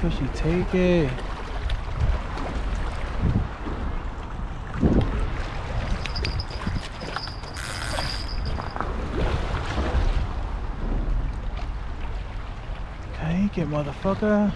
fishy, take it. Take it, motherfucker.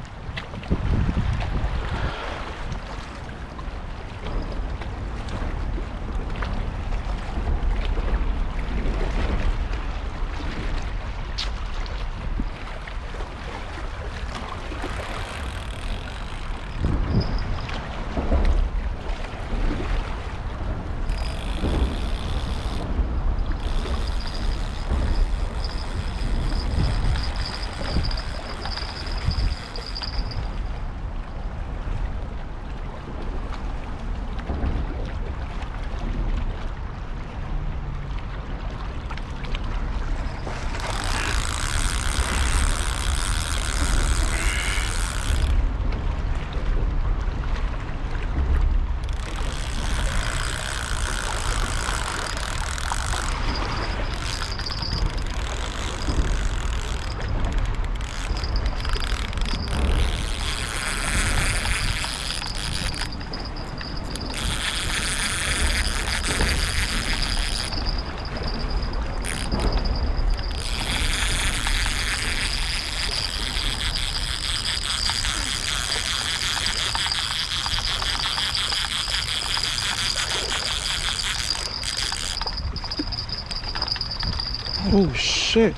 Oh shit.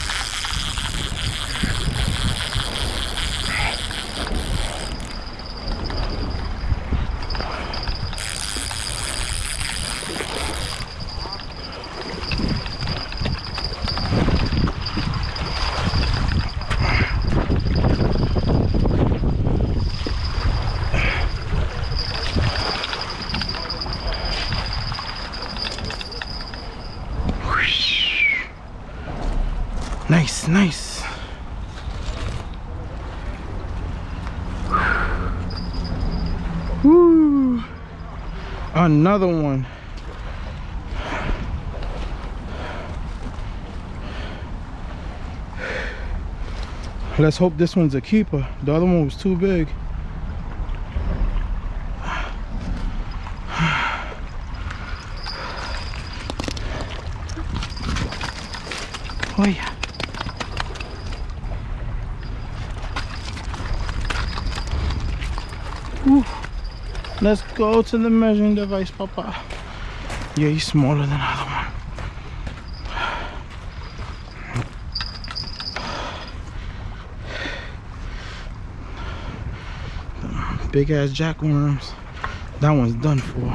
Nice, nice. Woo! Another one. Let's hope this one's a keeper. The other one was too big. Oh yeah. Woo. Let's go to the measuring device, Papa. Yeah, he's smaller than the other one. Big ass jackworms. That one's done for.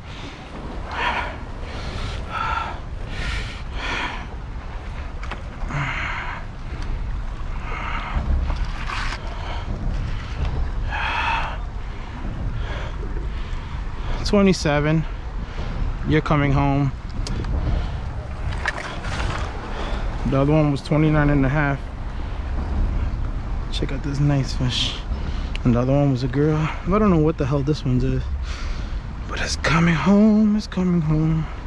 $27. You're coming home. The other one was 29.5. Check out this nice fish. And the other one was a girl. I don't know what the hell this one's is, but it's coming home. It's coming home.